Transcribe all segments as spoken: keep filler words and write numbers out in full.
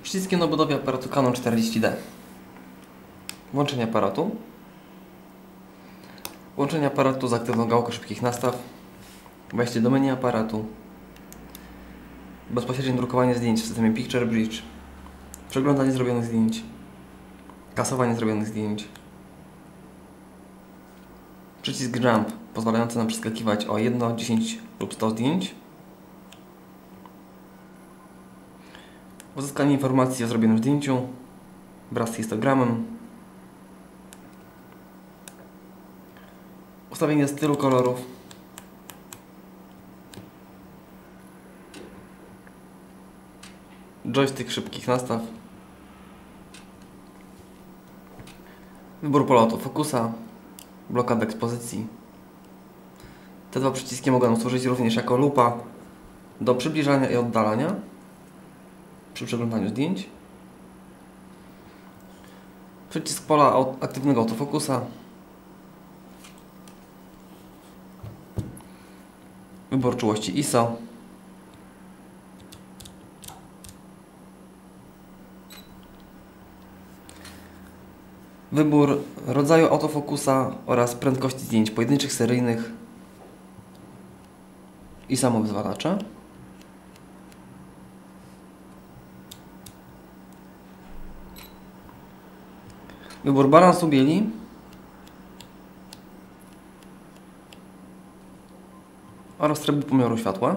Przyciskiem na budowie aparatu Canon czterdzieści D. Włączenie aparatu. Włączenie aparatu z aktywną gałką szybkich nastaw. Wejście do menu aparatu. Bezpośrednie drukowanie zdjęć w systemie Picture Bridge. Przeglądanie zrobionych zdjęć. Kasowanie zrobionych zdjęć. Przycisk Jump pozwalający nam przeskakiwać o jedno, dziesięć lub sto zdjęć. Uzyskanie informacji o zrobionym zdjęciu wraz z histogramem. Ustawienie stylu kolorów. Joystick szybkich nastaw. Wybór pola autofokusa. Blokada ekspozycji. Te dwa przyciski mogą nam służyć również jako lupa do przybliżania i oddalania przy przeglądaniu zdjęć. Przycisk pola aktywnego autofokusa. Wybór czułości I S O. Wybór rodzaju autofokusa oraz prędkości zdjęć pojedynczych, seryjnych i samowyzwalacza. Wybór balansu bieli. Oraz trybu pomiaru światła.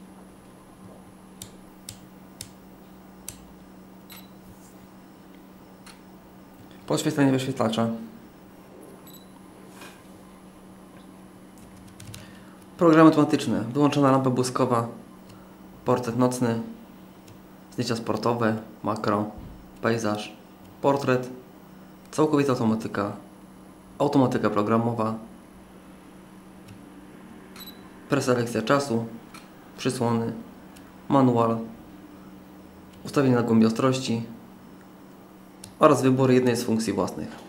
Podświetlenie wyświetlacza. Programy tematyczne. Wyłączona lampa błyskowa. Portret nocny. Zdjęcia sportowe. Makro. Pejzaż. Portret. Całkowita automatyka. Automatyka programowa. Preselekcja czasu. Przysłony. Manual. Ustawienie na głębi ostrości. Oraz wybór jednej z funkcji własnych.